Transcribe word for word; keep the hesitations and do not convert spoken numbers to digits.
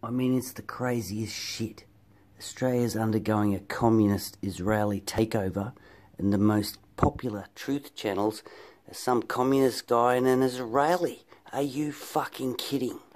I mean, it's the craziest shit. Australia's undergoing a communist Israeli takeover, and the most popular truth channels are some communist guy and an Israeli. Are you fucking kidding?